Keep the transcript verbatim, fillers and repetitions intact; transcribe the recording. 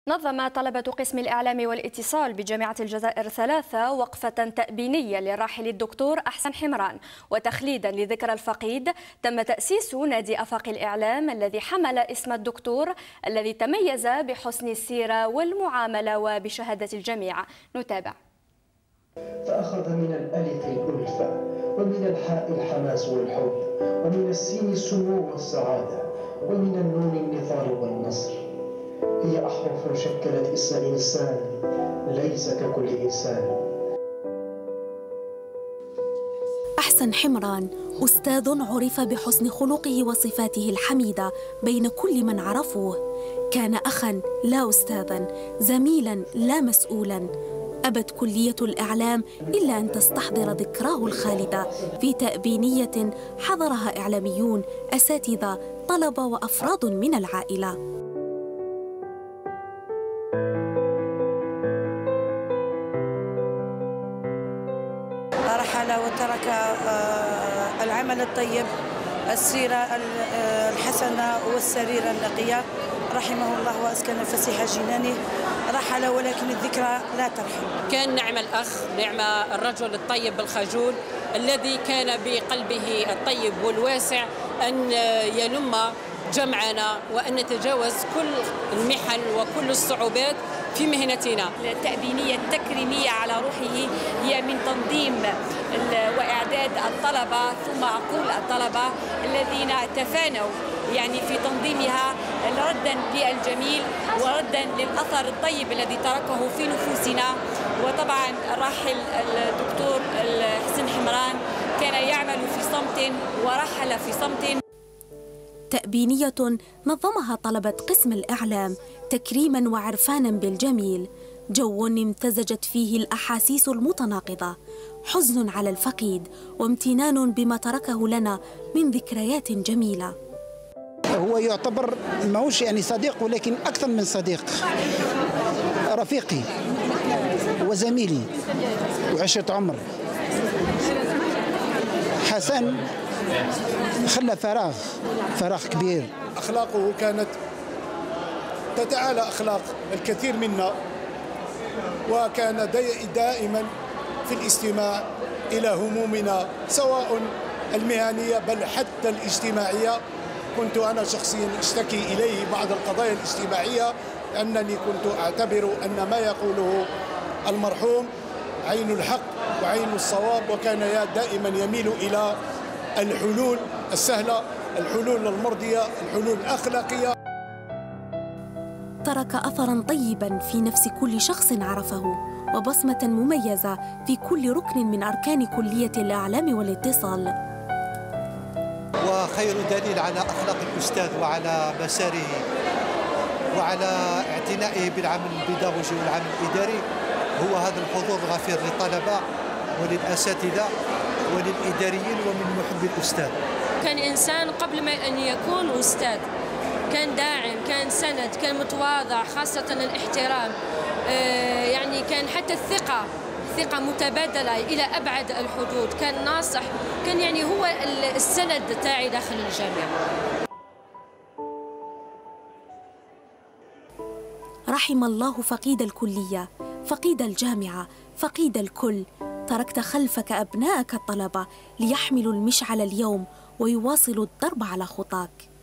نظم طلبة قسم الإعلام والاتصال بجامعة الجزائر ثلاثة وقفة تأبينية للراحل الدكتور أحسن حمران، وتخليدا لذكرى الفقيد تم تأسيس نادي أفاق الإعلام الذي حمل اسم الدكتور الذي تميز بحسن السيرة والمعاملة وبشهادة الجميع. نتابع. فأخذ من الألف الألفة، ومن الحاء الحماس والحب، ومن السين السمو والسعادة، ومن النون النضال والنصر. هي أحرف شكلت اسم إنسان ليس ككل إنسان. أحسن حمران أستاذ عرف بحسن خلقه وصفاته الحميدة بين كل من عرفوه. كان أخاً لا أستاذاً، زميلاً لا مسؤولاً. أبت كلية الإعلام إلا أن تستحضر ذكراه الخالدة في تأبينية حضرها إعلاميون، أساتذة، طلبة وأفراد من العائلة. رحل وترك العمل الطيب، السيرة الحسنة والسريرة النقية، رحمه الله وأسكن فسيح جنانه. رحل ولكن الذكرى لا ترحل. كان نعم الأخ، نعم الرجل الطيب الخجول الذي كان بقلبه الطيب والواسع أن يلم جمعنا وأن نتجاوز كل المحن وكل الصعوبات في مهنتنا. التأبينية التكريمية على روحه هي من تنظيم وإعداد الطلبة ثم عقول الطلبة الذين تفانوا يعني في تنظيمها ردا للجميل وردا للأثر الطيب الذي تركه في نفوسنا. وطبعا الراحل الدكتور حسن حمران كان يعمل في صمت ورحل في صمت. تأبينية نظمها طلبة قسم الإعلام تكريماً وعرفاناً بالجميل، جو امتزجت فيه الأحاسيس المتناقضة، حزن على الفقيد وامتنان بما تركه لنا من ذكريات جميلة. هو يعتبر ماهوش يعني صديق، ولكن أكثر من صديق، رفيقي وزميلي وعشرة عمر. حسن خلى فراغ فراغ كبير. أخلاقه كانت تتعالى أخلاق الكثير منا، وكان دائما في الاستماع إلى همومنا سواء المهنية بل حتى الاجتماعية. كنت أنا شخصيا أشتكي إليه بعض القضايا الاجتماعية، أنني كنت أعتبر أن ما يقوله المرحوم عين الحق وعين الصواب، وكان دائما يميل إلى الحلول السهلة، الحلول المرضية، الحلول الأخلاقية. ترك أثراً طيباً في نفس كل شخص عرفه، وبصمة مميزة في كل ركن من أركان كلية الإعلام والاتصال. وخير دليل على أخلاق الأستاذ وعلى مساره وعلى اعتنائه بالعمل البيداغوجي والعمل الإداري هو هذا الحضور الغفير للطلبة وللأساتذة وللإداريين ومن محبي الأستاذ. كان إنسان قبل ما أن يكون أستاذ، كان داعم، كان سند، كان متواضع، خاصة الاحترام، يعني كان حتى الثقة ثقة متبادلة إلى أبعد الحدود، كان ناصح، كان يعني هو السند تاعي داخل الجامعة. رحم الله فقيد الكلية، فقيد الجامعة، فقيد الكل. تركت خلفك أبناءك الطلبة ليحملوا المشعل اليوم ويواصلوا الضرب على خطاك.